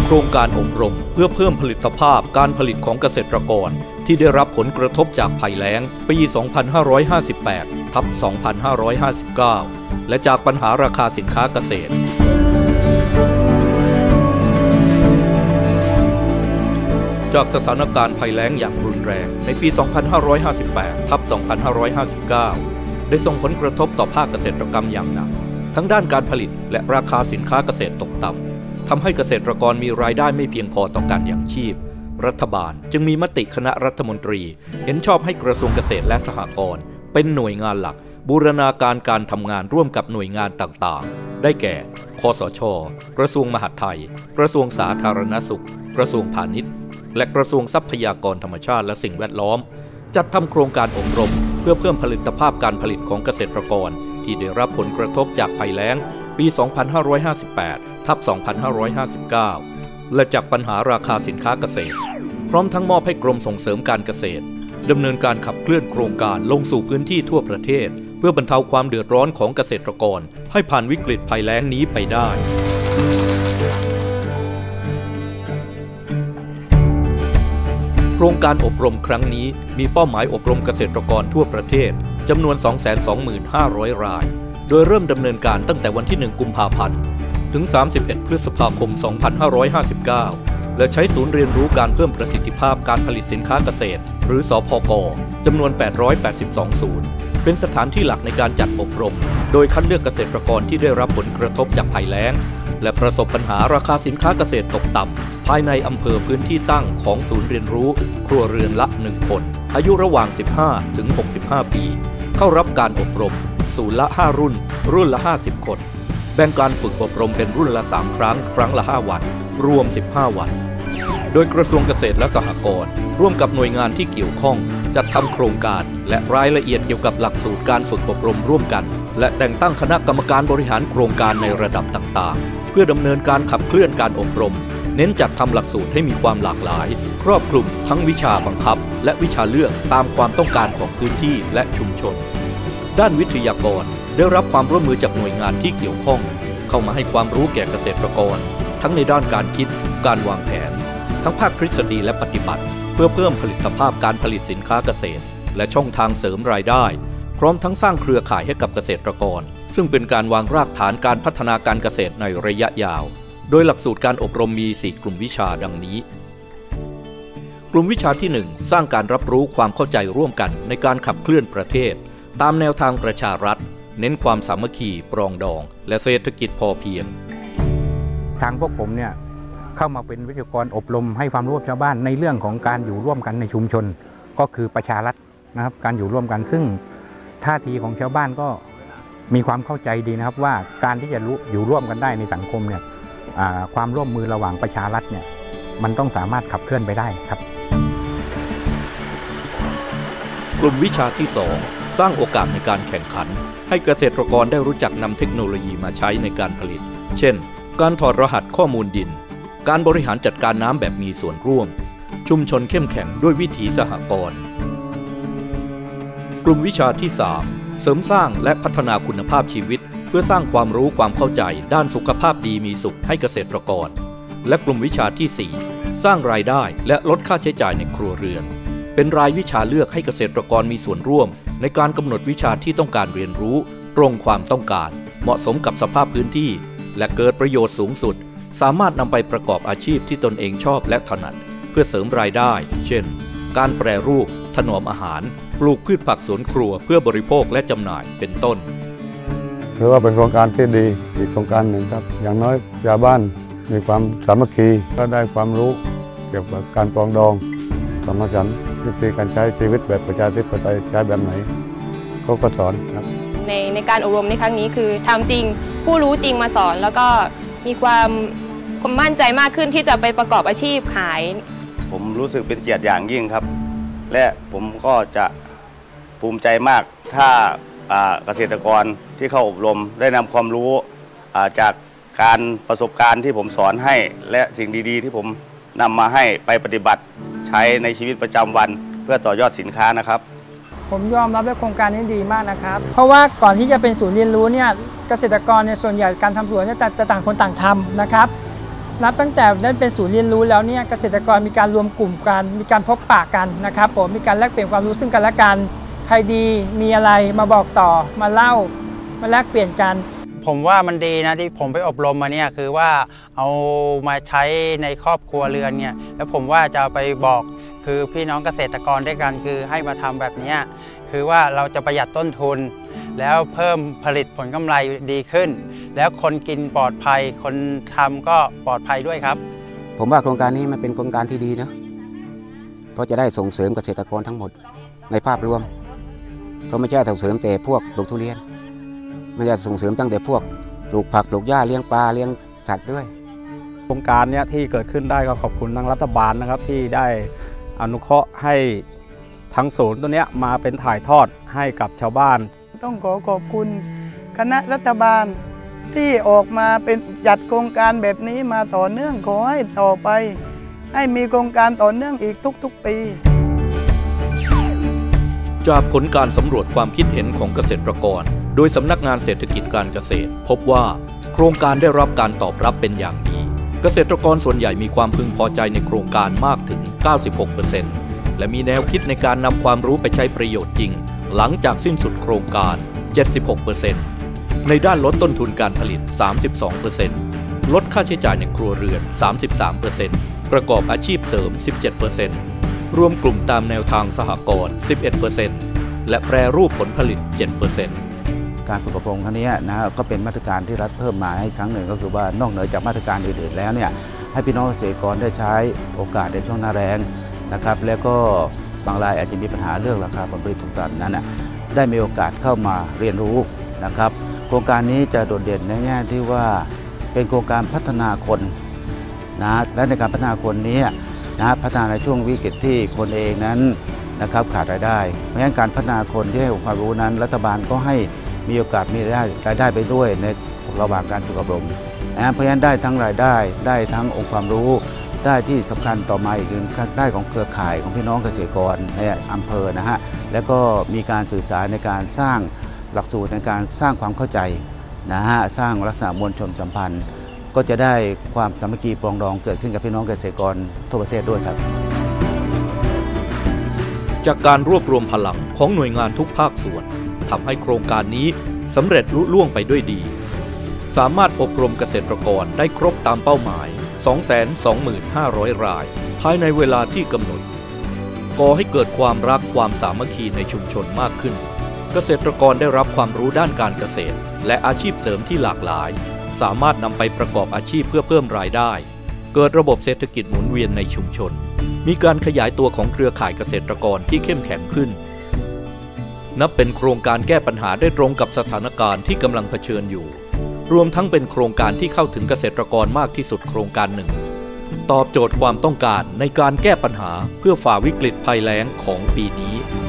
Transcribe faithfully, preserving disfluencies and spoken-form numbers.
โครงการอบรมเพื่อเพิ่มผลิตภาพการผลิตของเกษตรกรที่ได้รับผลกระทบจากภัยแล้งปี สองพันห้าร้อยห้าสิบแปด ทับ สองพันห้าร้อยห้าสิบเก้า และจากปัญหาราคาสินค้าเกษตรจากสถานการณ์ภัยแล้งอย่างรุนแรงในปี สองพันห้าร้อยห้าสิบแปด ทับ สองพันห้าร้อยห้าสิบเก้า ได้ส่งผลกระทบต่อภาคเกษตรกรรมอย่างหนักทั้งด้านการผลิตและราคาสินค้าเกษตรตกต่ำทำให้เกษตรกรมีรายได้ไม่เพียงพอต่อการยังชีพรัฐบาลจึงมีมติคณะรัฐมนตรีเห็นชอบให้กระทรวงเกษตรและสหกรณ์เป็นหน่วยงานหลักบูรณาการการทำงานร่วมกับหน่วยงานต่างๆได้แก่คสช.กระทรวงมหาดไทยกระทรวงสาธารณสุขกระทรวงพาณิชย์และกระทรวงทรัพยากรธรรมชาติและสิ่งแวดล้อมจัดทำโครงการอบรมเพื่อเพิ่มผลิตภาพการผลิตของเกษตรกรที่ได้รับผลกระทบจากภัยแล้งปี สองพันห้าร้อยห้าสิบแปด ทับ สองพันห้าร้อยห้าสิบเก้า และจากปัญหาราคาสินค้าเกษตรพร้อมทั้งมอบให้กรมส่งเสริมการเกษตรดำเนินการขับเคลื่อนโครงการลงสู่พื้นที่ทั่วประเทศเพื่อบรรเทาความเดือดร้อนของเกษตรกรให้ผ่านวิกฤตภัยแล้งนี้ไปได้โครงการอบรมครั้งนี้มีเป้าหมายอบรมเกษตรกรทั่วประเทศจำนวน สองแสนสองหมื่นห้าร้อย รายโดยเริ่มดำเนินการตั้งแต่วันที่ หนึ่ง กุมภาพันธ์ถึง สามสิบเอ็ด พฤษภาคม สองพันห้าร้อยห้าสิบเก้า และใช้ศูนย์เรียนรู้การเพิ่มประสิทธิภาพการผลิตสินค้าเกษตรหรือสพก.จำนวน แปดร้อยแปดสิบสอง ศูนย์เป็นสถานที่หลักในการจัดอบรมโดยคัดเลือกเกษตรกรที่ได้รับผลกระทบจากภัยแล้งและประสบปัญหาราคาสินค้าเกษตรตกต่ำภายในอำเภอพื้นที่ตั้งของศูนย์เรียนรู้ครัวเรือนละหนึ่งคนอายุระหว่าง สิบห้า ถึง หกสิบห้า ปีเข้ารับการอบรมศูนย์ละห้ารุ่นรุ่นละห้าสิบคนแบ่งการฝึกอบรมเป็นรุ่นละสามครั้งครั้งละห้าวันรวมสิบห้าวันโดยกระทรวงเกษตรและสหกรณ์ร่วมกับหน่วยงานที่เกี่ยวข้องจัดทำโครงการและรายละเอียดเกี่ยวกับหลักสูตรการฝึกอบรมร่วมกันและแต่งตั้งคณะกรรมการบริหารโครงการในระดับต่างๆเพื่อดำเนินการขับเคลื่อนการอบรมเน้นจัดทำหลักสูตรให้มีความหลากหลายครอบคลุมทั้งวิชาบังคับและวิชาเลือกตามความต้องการของพื้นที่และชุมชนด้านวิทยากรได้รับความร่วมมือจากหน่วยงานที่เกี่ยวข้องเข้ามาให้ความรู้แก่เกษตรกรทั้งในด้านการคิดการวางแผนทั้งภาคทฤษฎีและปฏิบัติเพื่อเพิ่มผลิตภาพการผลิตสินค้าเกษตรและช่องทางเสริมรายได้พร้อมทั้งสร้างเครือข่ายให้กับเกษตรกรซึ่งเป็นการวางรากฐานการพัฒนาการเกษตรในระยะยาวโดยหลักสูตรการอบรมมีสี่กลุ่มวิชาดังนี้กลุ่มวิชาที่หนึ่งสร้างการรับรู้ความเข้าใจร่วมกันในการขับเคลื่อนประเทศตามแนวทางประชารัฐเน้นความสามัคคีปรองดองและเศรษฐกิจพอเพียงทางพวกผมเนี่ยเข้ามาเป็นวิทยากรอบรมให้ความรู้กับชาวบ้านในเรื่องของการอยู่ร่วมกันในชุมชนก็คือประชารัฐนะครับการอยู่ร่วมกันซึ่งท่าทีของชาวบ้านก็มีความเข้าใจดีนะครับว่าการที่จะอยู่ร่วมกันได้ในสังคมเนี่ยความร่วมมือระหว่างประชารัฐเนี่ยมันต้องสามารถขับเคลื่อนไปได้ครับกลุ่มวิชาที่สองสร้างโอกาสในการแข่งขันให้เกษตรกรได้รู้จักนำเทคโนโลยีมาใช้ในการผลิตเช่นการถอดรหัสข้อมูลดินการบริหารจัดการน้ำแบบมีส่วนร่วมชุมชนเข้มแข็งด้วยวิถีสหกรณ์กลุ่มวิชาที่สามเสริมสร้างและพัฒนาคุณภาพชีวิตเพื่อสร้างความรู้ความเข้าใจด้านสุขภาพดีมีสุขให้เกษตรกรและกลุ่มวิชาที่สี่สร้างรายได้และลดค่าใช้จ่ายในครัวเรือนเป็นรายวิชาเลือกให้เกษตรกรมีส่วนร่วมในการกำหนดวิชาที่ต้องการเรียนรู้ตรงความต้องการเหมาะสมกับสภาพพื้นที่และเกิดประโยชน์สูงสุดสามารถนำไปประกอบอาชีพที่ตนเองชอบและถนัดเพื่อเสริมรายได้เช่นการแปรรูปถนอมอาหารปลูกพืชผักสวนครัวเพื่อบริโภคและจำหน่ายเป็นต้นหรือว่าเป็นโครงการที่ดีอีกโครงการหนึ่งครับอย่างน้อยชาวบ้านมีความสามัคคีก็ได้ความรู้เกี่ยวกับการปรองดองสมานฉันท์วิธีการใช้ชีวิตแบบประชาธิปไตยใช้แบบไหนเขาก็สอนครับในในการอบรมในครั้งนี้คือทำจริงผู้รู้จริงมาสอนแล้วก็มีความความมั่นใจมากขึ้นที่จะไปประกอบอาชีพขายผมรู้สึกเป็นเกียรติอย่างยิ่งครับและผมก็จะภูมิใจมากถ้าเกษตรกรที่เข้าอบรมได้นำความรู้จากการประสบการณ์ที่ผมสอนให้และสิ่งดีๆที่ผมนำมาให้ไปปฏิบัติใช้ในชีวิตประจำวันเพื่อต่อยอดสินค้านะครับผมยอมรับในโครงการนี้ดีมากนะครับเพราะว่าก่อนที่จะเป็นศูนย์เรียนรู้เนี่ยเกษตรกรเนี่ยส่วนใหญ่การทำสวนเนี่ยจะต่างคนต่างทำนะครับนับตั้งแต่ได้เป็นศูนย์เรียนรู้แล้วเนี่ยเกษตรกรมีการรวมกลุ่มกันมีการพบปะกันนะครับผมมีการแลกเปลี่ยนความรู้ซึ่งกันและกันใครดีมีอะไรมาบอกต่อมาเล่ามาแลกเปลี่ยนกันผมว่ามันดีนะที่ผมไปอบรมมาเนี่ยคือว่าเอามาใช้ในครอบครัวเรือนเนี่ยแล้วผมว่าจะไปบอกคือพี่น้องเกษตรกรด้วยกันคือให้มาทำแบบนี้คือว่าเราจะประหยัดต้นทุนแล้วเพิ่มผลิตผลกำไรดีขึ้นแล้วคนกินปลอดภัยคนทำก็ปลอดภัยด้วยครับผมว่าโครงการนี้มันเป็นโครงการที่ดีนะเพราะจะได้ส่งเสริมเกษตรกรทั้งหมดในภาพรวมก็ไม่ใช่ส่งเสริมแต่พวกปลูกทุเรียนไม่ใช่ส่งเสริมตั้งแต่พวกปลูกผักปลูกหญ้าเลี้ยงปลาเลี้ยงสัตว์ด้วยโครงการนี้ที่เกิดขึ้นได้ก็ขอบคุณทางรัฐบาลนะครับที่ได้อนุเคราะห์ให้ทั้งศูนย์ตัวนี้มาเป็นถ่ายทอดให้กับชาวบ้านต้องขอขอบคุณคณะรัฐบาลที่ออกมาเป็นจัดโครงการแบบนี้มาต่อเนื่องขอให้ต่อไปให้มีโครงการต่อเนื่องอีกทุกๆปีจากผลการสำรวจความคิดเห็นของเกษตรกรโดยสำนักงานเศรษฐกิจการเกษตรพบว่าโครงการได้รับการตอบรับเป็นอย่างดีเกษตรกรส่วนใหญ่มีความพึงพอใจในโครงการมากถึง เก้าสิบหกเปอร์เซ็นต์ และมีแนวคิดในการนำความรู้ไปใช้ประโยชน์จริงหลังจากสิ้นสุดโครงการ เจ็ดสิบหกเปอร์เซ็นต์ ในด้านลดต้นทุนการผลิต สามสิบสองเปอร์เซ็นต์ ลดค่าใช้จ่ายในครัวเรือน สามสิบสามเปอร์เซ็นต์ ประกอบอาชีพเสริม สิบเจ็ดเปอร์เซ็นต์ รวมกลุ่มตามแนวทางสหกรณ์ สิบเอ็ดเปอร์เซ็นต์ และแปรรูปผลผลิต เจ็ดเปอร์เซ็นต์การฝึกอบรมครั้งนี้นะก็เป็นมาตรการที่รัฐเพิ่มมาให้ครั้งหนึ่งก็คือว่านอกเหนือจากมาตรการอื่นๆแล้วเนี่ยให้พี่น้องเกษตรกรได้ใช้โอกาสในช่วงหน้าแล้งนะครับแล้วก็บางรายอาจจะมีปัญหาเรื่องราคาผลผลิตต่างๆนั้นนะได้มีโอกาสเข้ามาเรียนรู้นะครับโครงการนี้จะโดดเด่นในแง่ที่ว่าเป็นโครงการพัฒนาคนนะและในการพัฒนาคนนี้นะพัฒนาในช่วงวิกฤตที่คนเองนั้นนะครับขาดรายได้เพราะฉะนั้นการพัฒนาคนที่ให้องค์ความรู้นั้นรัฐบาลก็ให้มีโอกาสมีรายได้รายได้ไปด้วยในระหว่างการฝึกอบรมเพราะฉะนั้นได้ทั้งรายได้ได้ทั้งองค์ความรู้ได้ที่สำคัญต่อมาอีกคือได้ของเครือข่ายของพี่น้องเกษตรกรในอำเภอนะฮะแล้วก็มีการสื่อสารในการสร้างหลักสูตรในการสร้างความเข้าใจนะฮะสร้างลักษณะมวลชนสัมพันธ์ก็จะได้ความสามัคคีปรองดองเกิดขึ้นกับพี่น้องเกษตรกรทั่วประเทศด้วยครับจากการรวบรวมพลังของหน่วยงานทุกภาคส่วนทำให้โครงการนี้สำเร็จลุล่วงไปด้วยดีสามารถอบรมเกษตรกรได้ครบตามเป้าหมาย สองแสนสองหมื่นห้าร้อย รายภายในเวลาที่กำหนดก่อให้เกิดความรักความสามัคคีในชุมชนมากขึ้นเกษตรกรได้รับความรู้ด้านการเกษตรและอาชีพเสริมที่หลากหลายสามารถนำไปประกอบอาชีพเพื่อเพิ่มรายได้เกิดระบบเศรษฐกิจหมุนเวียนในชุมชนมีการขยายตัวของเครือข่ายเกษตรกรที่เข้มแข็งขึ้นนับเป็นโครงการแก้ปัญหาได้ตรงกับสถานการณ์ที่กำลังเผชิญอยู่รวมทั้งเป็นโครงการที่เข้าถึงเกษตรกรมากที่สุดโครงการหนึ่งตอบโจทย์ความต้องการในการแก้ปัญหาเพื่อฝ่าวิกฤตภัยแล้งของปีนี้